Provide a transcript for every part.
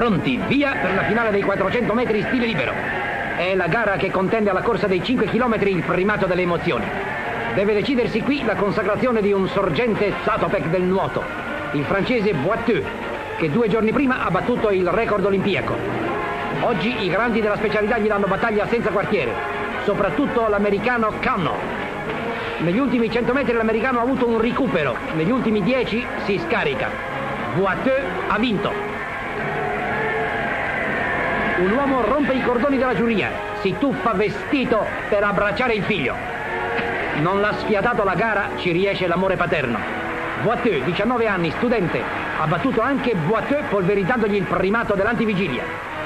Pronti, via per la finale dei 400 metri stile libero. È la gara che contende alla corsa dei 5 km il primato delle emozioni. Deve decidersi qui la consacrazione di un sorgente Zatopek del nuoto, il francese Boiteux, che 2 giorni prima ha battuto il record olimpiaco. Oggi i grandi della specialità gli danno battaglia senza quartiere, soprattutto l'americano Cannell. Negli ultimi 100 metri l'americano ha avuto un recupero, negli ultimi 10 si scarica. Boiteux ha vinto. Un uomo rompe i cordoni della giuria, si tuffa vestito per abbracciare il figlio. Non l'ha sfiatato la gara, ci riesce l'amore paterno. Boiteux, 19 anni, studente, ha battuto anche Boiteux polverizzandogli il primato dell'antivigilia.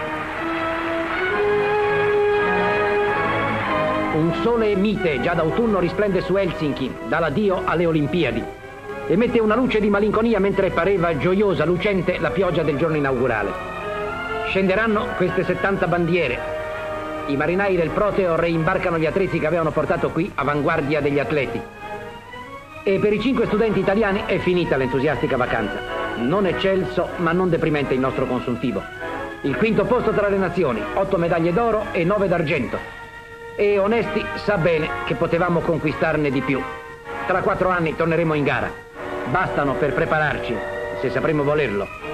Un sole mite già d'autunno risplende su Helsinki, dà l'addio alle Olimpiadi. Emette una luce di malinconia mentre pareva gioiosa, lucente la pioggia del giorno inaugurale. Scenderanno queste 70 bandiere. I marinai del Proteo reimbarcano gli attrezzi che avevano portato qui, avanguardia degli atleti. E per i 5 studenti italiani è finita l'entusiastica vacanza. Non eccelso, ma non deprimente il nostro consuntivo. Il 5° posto tra le nazioni, 8 medaglie d'oro e 9 d'argento. E onesti sa bene che potevamo conquistarne di più. Tra 4 anni torneremo in gara. Bastano per prepararci, se sapremo volerlo.